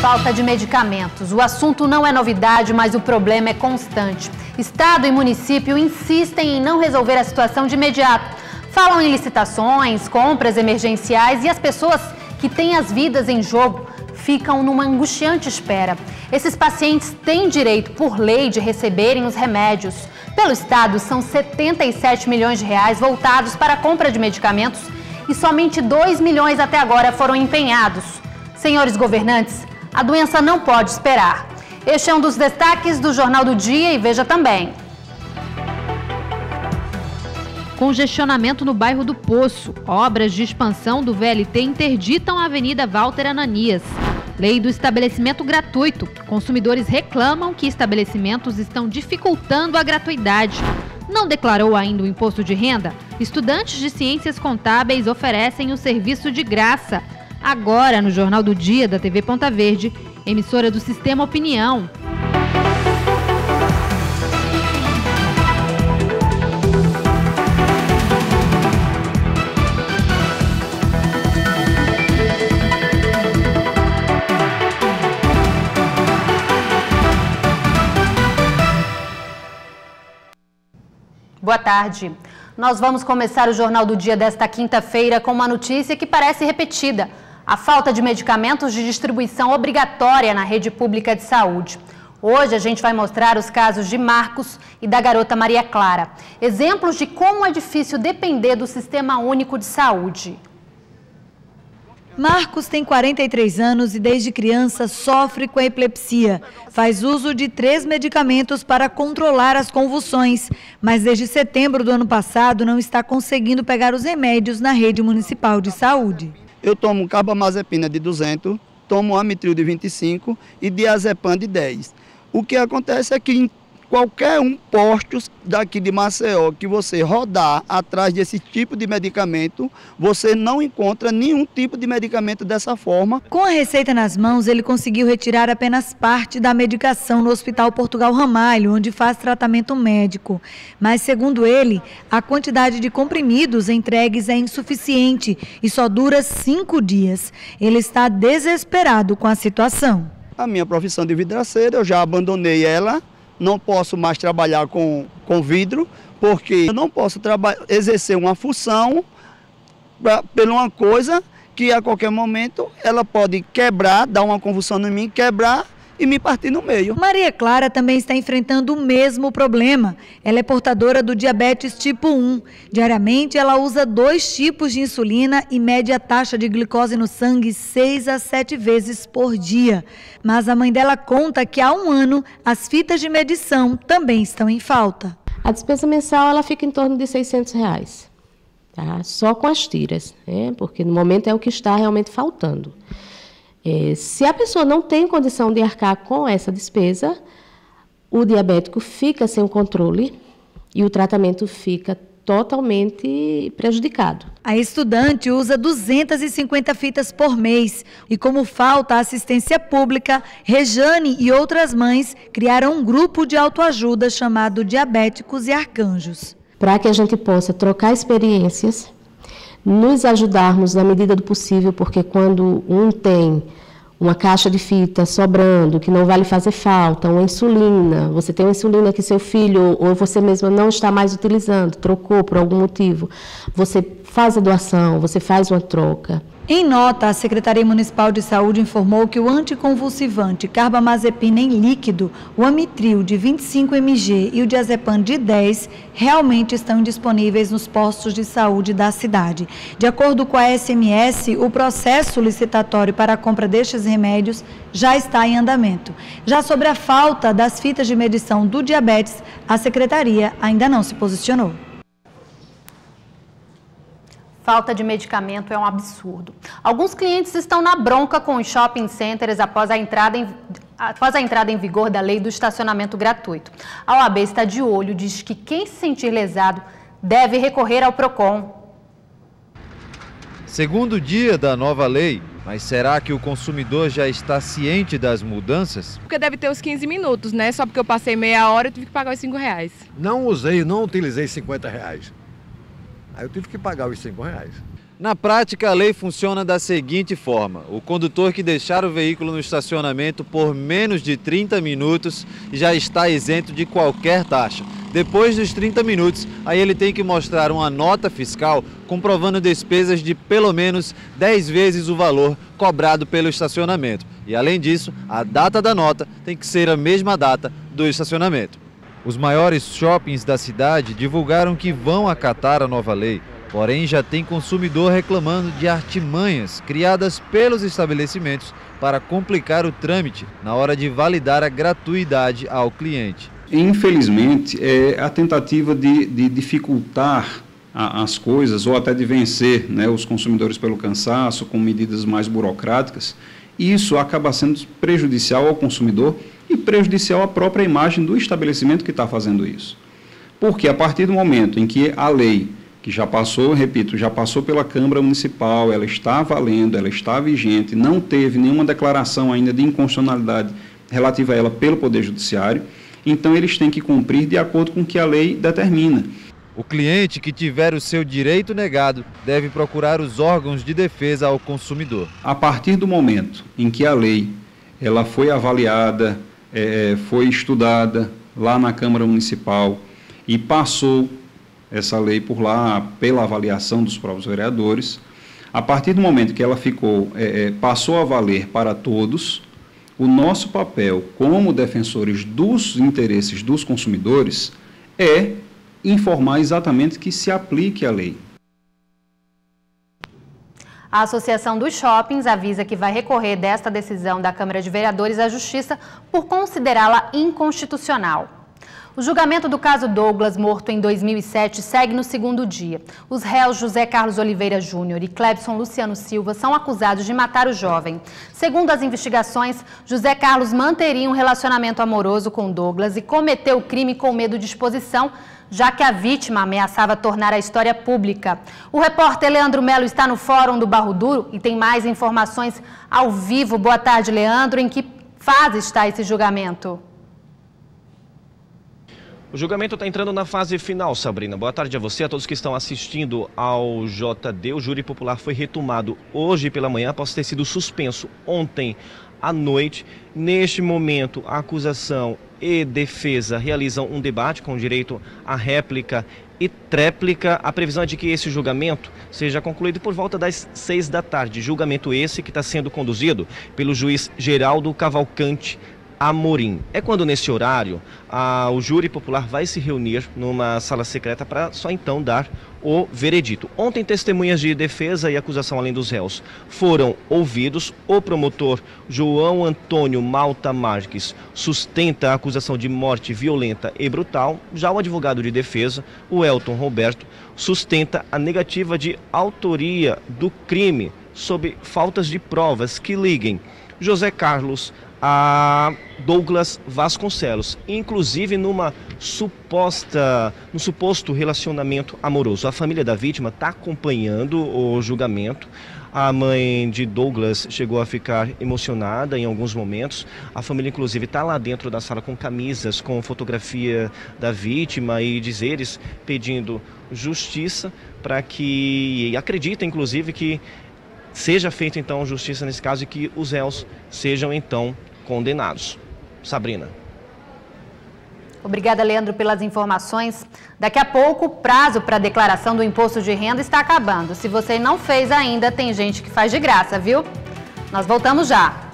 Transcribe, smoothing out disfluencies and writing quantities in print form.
Falta de medicamentos. O assunto não é novidade, mas o problema é constante. Estado e município insistem em não resolver a situação de imediato. Falam em licitações, compras emergenciais e as pessoas que têm as vidas em jogo ficam numa angustiante espera. Esses pacientes têm direito, por lei, de receberem os remédios. Pelo Estado, são 77 milhões de reais voltados para a compra de medicamentos e somente 2 milhões até agora foram empenhados. Senhores governantes, a doença não pode esperar. Este é um dos destaques do Jornal do Dia e veja também. Congestionamento no bairro do Poço. Obras de expansão do VLT interditam a Avenida Walter Ananias. Lei do estabelecimento gratuito. Consumidores reclamam que estabelecimentos estão dificultando a gratuidade. Não declarou ainda o imposto de renda? Estudantes de ciências contábeis oferecem o serviço de graça. Agora, no Jornal do Dia da TV Ponta Verde, emissora do Sistema Opinião. Boa tarde. Nós vamos começar o Jornal do Dia desta quinta-feira com uma notícia que parece repetida. A falta de medicamentos de distribuição obrigatória na rede pública de saúde. Hoje a gente vai mostrar os casos de Marcos e da garota Maria Clara. Exemplos de como é difícil depender do Sistema Único de Saúde. Marcos tem 43 anos e desde criança sofre com a epilepsia. Faz uso de 3 medicamentos para controlar as convulsões, mas desde setembro do ano passado não está conseguindo pegar os remédios na rede municipal de saúde. Eu tomo carbamazepina de 200, tomo amitril de 25 e diazepam de 10. O que acontece é que em qualquer postos daqui de Maceió que você rodar atrás desse tipo de medicamento, você não encontra nenhum tipo de medicamento dessa forma. Com a receita nas mãos, ele conseguiu retirar apenas parte da medicação no Hospital Portugal Ramalho, onde faz tratamento médico. Mas, segundo ele, a quantidade de comprimidos entregues é insuficiente e só dura 5 dias. Ele está desesperado com a situação. A minha profissão de vidraceiro, eu já abandonei ela. Não posso mais trabalhar com vidro, porque eu não posso exercer uma função por uma coisa que a qualquer momento ela pode quebrar, dar uma convulsão em mim, quebrar e me partir no meio. Maria Clara também está enfrentando o mesmo problema. Ela é portadora do diabetes tipo 1. Diariamente ela usa 2 tipos de insulina e mede a taxa de glicose no sangue 6 a 7 vezes por dia. Mas a mãe dela conta que há 1 ano as fitas de medição também estão em falta. A despesa mensal ela fica em torno de R$600, tá? Só com as tiras, né? Porque no momento é o que está realmente faltando. Se a pessoa não tem condição de arcar com essa despesa, o diabético fica sem o controle e o tratamento fica totalmente prejudicado. A estudante usa 250 fitas por mês e, como falta assistência pública, Rejane e outras mães criaram um grupo de autoajuda chamado Diabéticos e Arcanjos. Para que a gente possa trocar experiências, nos ajudarmos na medida do possível, porque quando um tem uma caixa de fita sobrando, que não vai lhe fazer falta, uma insulina, você tem uma insulina que seu filho ou você mesma não está mais utilizando, trocou por algum motivo, você faz a doação, você faz uma troca. Em nota, a Secretaria Municipal de Saúde informou que o anticonvulsivante carbamazepina em líquido, o amitril de 25 mg e o diazepam de 10 realmente estão disponíveis nos postos de saúde da cidade. De acordo com a SMS, o processo licitatório para a compra destes remédios já está em andamento. Já sobre a falta das fitas de medição do diabetes, a Secretaria ainda não se posicionou. Falta de medicamento é um absurdo. Alguns clientes estão na bronca com os shopping centers após a entrada em vigor da lei do estacionamento gratuito. A OAB está de olho, diz que quem se sentir lesado deve recorrer ao PROCON. Segundo dia da nova lei, mas será que o consumidor já está ciente das mudanças? Porque deve ter uns 15 minutos, né? Só porque eu passei meia hora, eu tive que pagar os R$5. Não utilizei R$50. Aí eu tive que pagar os R$5. Na prática, a lei funciona da seguinte forma: o condutor que deixar o veículo no estacionamento por menos de 30 minutos já está isento de qualquer taxa. Depois dos 30 minutos, aí ele tem que mostrar uma nota fiscal comprovando despesas de pelo menos 10 vezes o valor cobrado pelo estacionamento. E além disso, a data da nota tem que ser a mesma data do estacionamento. Os maiores shoppings da cidade divulgaram que vão acatar a nova lei. Porém, já tem consumidor reclamando de artimanhas criadas pelos estabelecimentos para complicar o trâmite na hora de validar a gratuidade ao cliente. Infelizmente, é a tentativa de dificultar as coisas ou até de vencer, né, os consumidores pelo cansaço com medidas mais burocráticas. Isso acaba sendo prejudicial ao consumidor e prejudicial à própria imagem do estabelecimento que está fazendo isso. Porque a partir do momento em que a lei, que já passou, repito, já passou pela Câmara Municipal, ela está valendo, ela está vigente, não teve nenhuma declaração ainda de inconstitucionalidade relativa a ela pelo Poder Judiciário, então eles têm que cumprir de acordo com o que a lei determina. O cliente que tiver o seu direito negado deve procurar os órgãos de defesa ao consumidor. A partir do momento em que a lei ela foi avaliada, foi estudada lá na Câmara Municipal e passou essa lei por lá pela avaliação dos próprios vereadores, a partir do momento que ela passou a valer para todos, o nosso papel como defensores dos interesses dos consumidores é informar exatamente que se aplique a lei. A Associação dos Shoppings avisa que vai recorrer desta decisão da Câmara de Vereadores à Justiça por considerá-la inconstitucional. O julgamento do caso Douglas, morto em 2007, segue no segundo dia. Os réus José Carlos Oliveira Júnior e Clebson Luciano Silva são acusados de matar o jovem. Segundo as investigações, José Carlos manteria um relacionamento amoroso com Douglas e cometeu o crime com medo de exposição, já que a vítima ameaçava tornar a história pública. O repórter Leandro Melo está no Fórum do Barro Duro e tem mais informações ao vivo. Boa tarde, Leandro. Em que fase está esse julgamento? O julgamento está entrando na fase final, Sabrina. Boa tarde a você, a todos que estão assistindo ao JD. O júri popular foi retomado hoje pela manhã após ter sido suspenso ontem à noite. Neste momento, a acusação e defesa realizam um debate com direito à réplica e tréplica. A previsão é de que esse julgamento seja concluído por volta das 6 da tarde. Julgamento esse que está sendo conduzido pelo juiz Geraldo Cavalcante Amorim. É quando nesse horário o júri popular vai se reunir numa sala secreta para só então dar o veredito. Ontem testemunhas de defesa e acusação além dos réus foram ouvidos. O promotor João Antônio Malta Marques sustenta a acusação de morte violenta e brutal. Já o advogado de defesa, o Elton Roberto, sustenta a negativa de autoria do crime sob faltas de provas que liguem José Carlos a Douglas Vasconcelos, inclusive num suposto relacionamento amoroso. A família da vítima está acompanhando o julgamento. A mãe de Douglas chegou a ficar emocionada em alguns momentos. A família, inclusive, está lá dentro da sala com camisas, com fotografia da vítima e dizeres pedindo justiça para que acredita, inclusive, que seja feita então justiça nesse caso e que os réus sejam então condenados. Sabrina. Obrigada, Leandro, pelas informações. Daqui a pouco o prazo para a declaração do imposto de renda está acabando. Se você não fez ainda, tem gente que faz de graça, viu? Nós voltamos já.